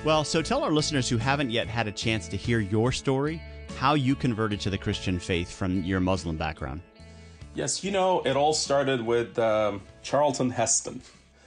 Well, so tell our listeners who haven't yet had a chance to hear your story, how you converted to the Christian faith from your Muslim background. Yes, it all started with Charlton Heston.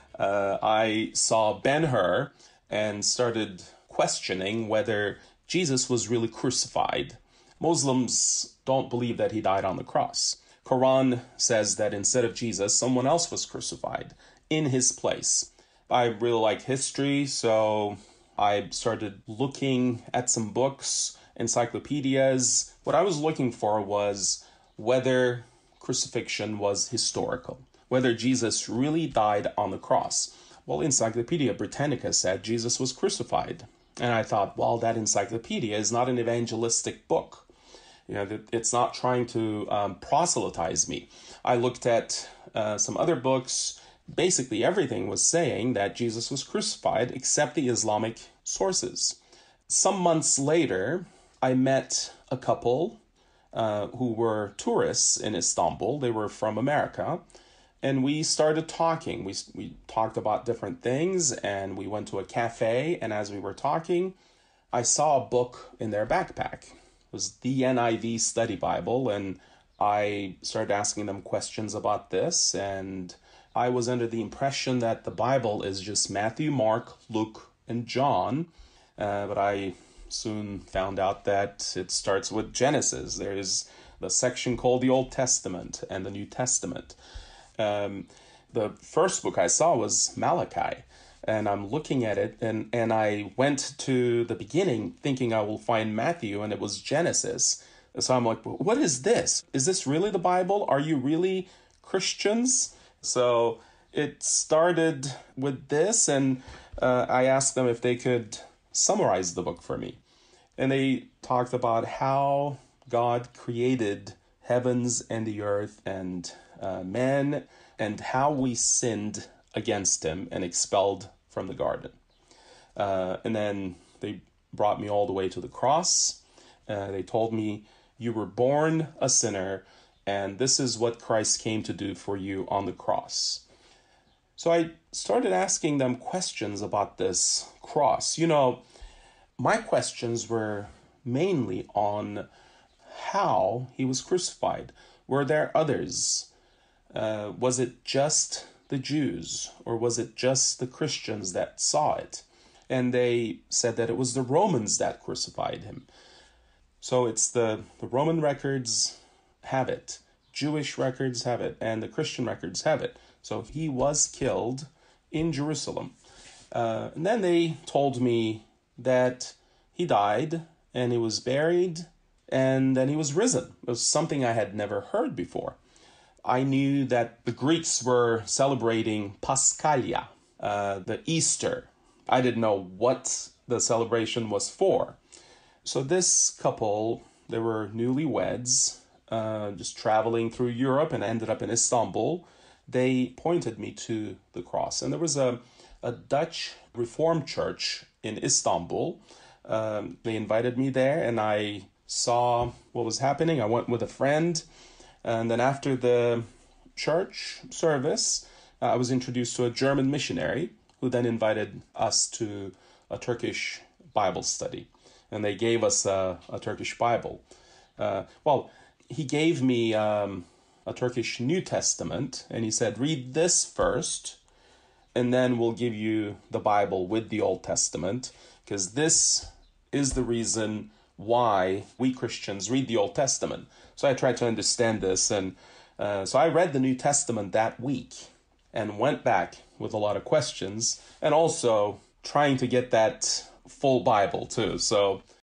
I saw Ben-Hur and started questioning whether Jesus was really crucified. Muslims don't believe that he died on the cross. Quran says that instead of Jesus, someone else was crucified in his place. I really like history, so I started looking at some books, encyclopedias. What I was looking for was whether crucifixion was historical, whether Jesus really died on the cross. Well, Encyclopedia Britannica said Jesus was crucified. And I thought, well, that encyclopedia is not an evangelistic book. It's not trying to proselytize me. I looked at some other books. Basically, everything was saying that Jesus was crucified except the Islamic sources. Some months later, I met a couple who were tourists in Istanbul. They were from America. And we started talking. We talked about different things, and we went to a cafe. And as we were talking, I saw a book in their backpack. It was the NIV Study Bible, and I started asking them questions about this, and I was under the impression that the Bible is just Matthew, Mark, Luke, and John, but I soon found out that it starts with Genesis. There is the section called the Old Testament and the New Testament. The first book I saw was Malachi, and I'm looking at it, and I went to the beginning thinking I will find Matthew, and it was Genesis. So I'm like, what is this? Is this really the Bible? Are you really Christians? So it started with this, and I asked them if they could summarize the book for me. And they talked about how God created heavens and the earth and man, and how we sinned against him and expelled from the garden. And then they brought me all the way to the cross. They told me, you were born a sinner, and this is what Christ came to do for you on the cross. So I started asking them questions about this cross. My questions were mainly on how he was crucified. Were there others? Was it just the Jews, or was it just the Christians that saw it? And they said that it was the Romans that crucified him. So it's the Roman records have it, Jewish records have it, and the Christian records have it. So he was killed in Jerusalem. And then they told me that he died, and he was buried, and then he was risen. It was something I had never heard before. I knew that the Greeks were celebrating Paschallia, the Easter. I didn't know what the celebration was for. So this couple, they were newlyweds, just traveling through Europe, and ended up in Istanbul. They pointed me to the cross. And there was a Dutch Reformed church in Istanbul. They invited me there, and I saw what was happening. I went with a friend. And then after the church service, I was introduced to a German missionary who then invited us to a Turkish Bible study. And they gave us a Turkish Bible. He gave me a Turkish New Testament, and he said, read this first, and then we'll give you the Bible with the Old Testament, because this is the reason why we Christians read the Old Testament. So I tried to understand this, and so I read the New Testament that week and went back with a lot of questions, and also trying to get that full Bible too. So